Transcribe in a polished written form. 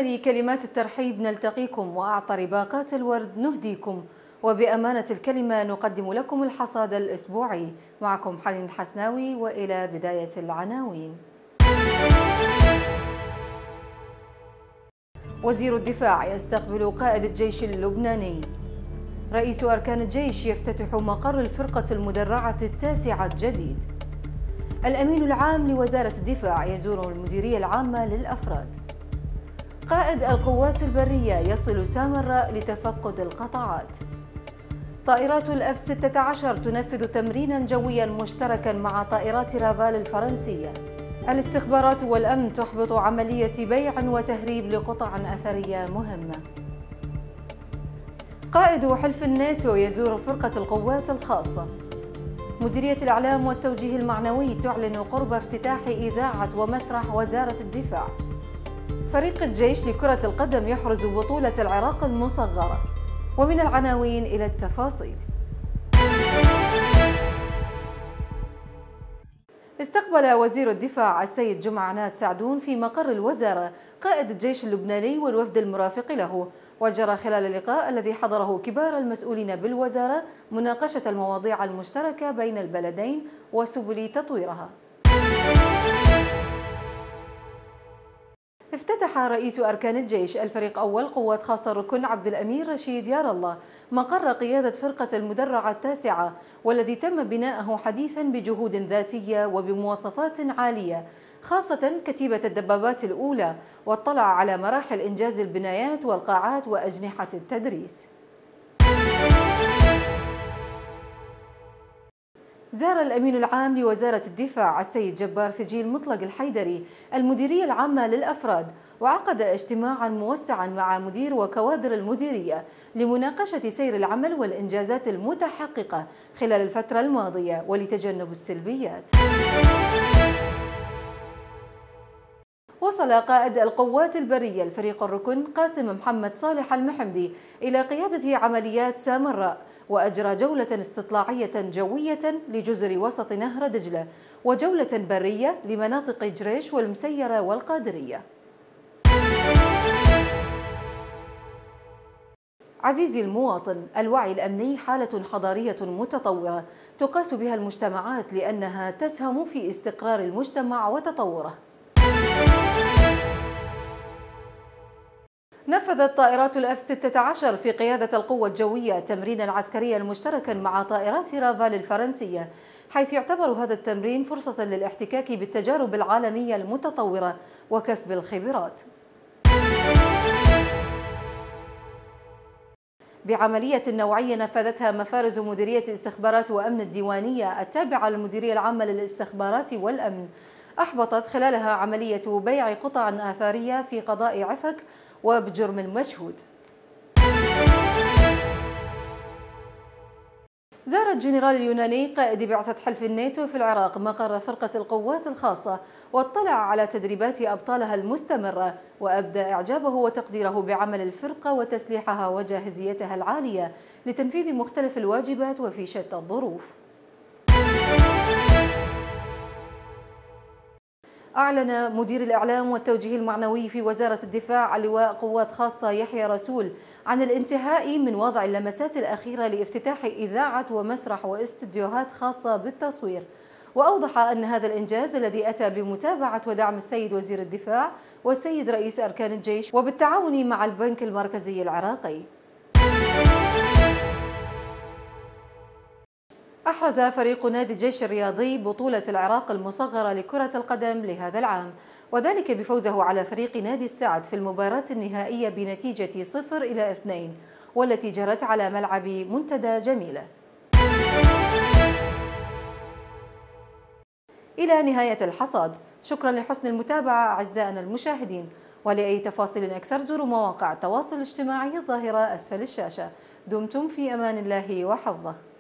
بأجمل كلمات الترحيب نلتقيكم، وأعطر باقات الورد نهديكم، وبأمانة الكلمة نقدم لكم الحصاد الأسبوعي. معكم حنين الحسناوي، وإلى بداية العناوين. وزير الدفاع يستقبل قائد الجيش اللبناني. رئيس أركان الجيش يفتتح مقر الفرقة المدرعة التاسعة جديد. الأمين العام لوزارة الدفاع يزور المديرية العامة للأفراد. قائد القوات البرية يصل سامراء لتفقد القطاعات. طائرات الأف 16 تنفذ تمرينا جويا مشتركا مع طائرات رافال الفرنسية. الاستخبارات والأمن تحبط عملية بيع وتهريب لقطع أثرية مهمة. قائد حلف الناتو يزور فرقة القوات الخاصة. مديرية الإعلام والتوجيه المعنوي تعلن قرب افتتاح إذاعة ومسرح وزارة الدفاع. فريق الجيش لكرة القدم يحرز بطولة العراق المصغرة. ومن العناوين إلى التفاصيل. استقبل وزير الدفاع السيد جمعة عناد سعدون في مقر الوزارة قائد الجيش اللبناني والوفد المرافق له، وجرى خلال اللقاء الذي حضره كبار المسؤولين بالوزارة مناقشة المواضيع المشتركة بين البلدين وسبل تطويرها. افتتح رئيس أركان الجيش الفريق أول قوات خاصة الركن عبد الأمير رشيد يار الله مقر قيادة فرقة المدرعة التاسعة، والذي تم بناءه حديثا بجهود ذاتية وبمواصفات عالية، خاصة كتيبة الدبابات الأولى، واطلع على مراحل إنجاز البنايات والقاعات وأجنحة التدريس. زار الأمين العام لوزارة الدفاع السيد جبار ثجيل مطلق الحيدري المديرية العامة للأفراد، وعقد اجتماعا موسعا مع مدير وكوادر المديرية لمناقشة سير العمل والإنجازات المتحققة خلال الفترة الماضية ولتجنب السلبيات. وصل قائد القوات البرية الفريق الركن قاسم محمد صالح المحمدي إلى قيادة عمليات سامراء، وأجرى جولة استطلاعية جوية لجزر وسط نهر دجلة، وجولة برية لمناطق جريش والمسيرة والقادرية. عزيزي المواطن، الوعي الأمني حالة حضارية متطورة تقاس بها المجتمعات لأنها تسهم في استقرار المجتمع وتطوره. نفذت طائرات الأف 16 في قيادة القوة الجوية تمرينا عسكريا مشتركا مع طائرات رافال الفرنسية، حيث يعتبر هذا التمرين فرصة للاحتكاك بالتجارب العالمية المتطورة وكسب الخبرات. بعملية نوعية نفذتها مفارز مديرية استخبارات وأمن الديوانية التابعة للمديرية العامة للاستخبارات والأمن، أحبطت خلالها عملية بيع قطع آثارية في قضاء عفك وبجرم مشهود. زار الجنرال اليوناني قائد بعثة حلف الناتو في العراق مقر فرقة القوات الخاصة، واطلع على تدريبات أبطالها المستمرة، وأبدى إعجابه وتقديره بعمل الفرقة وتسليحها وجاهزيتها العالية لتنفيذ مختلف الواجبات وفي شتى الظروف. أعلن مدير الإعلام والتوجيه المعنوي في وزارة الدفاع اللواء قوات خاصة يحيى رسول عن الانتهاء من وضع اللمسات الأخيرة لافتتاح إذاعة ومسرح واستديوهات خاصة بالتصوير، وأوضح أن هذا الإنجاز الذي أتى بمتابعة ودعم السيد وزير الدفاع والسيد رئيس أركان الجيش وبالتعاون مع البنك المركزي العراقي. أحرز فريق نادي الجيش الرياضي بطولة العراق المصغرة لكرة القدم لهذا العام، وذلك بفوزه على فريق نادي السعد في المباراة النهائية بنتيجة 0-2، والتي جرت على ملعب منتدى جميلة. إلى نهاية الحصاد، شكرا لحسن المتابعة أعزائنا المشاهدين، ولأي تفاصيل أكثر زوروا مواقع التواصل الاجتماعي الظاهرة أسفل الشاشة. دمتم في أمان الله وحفظه.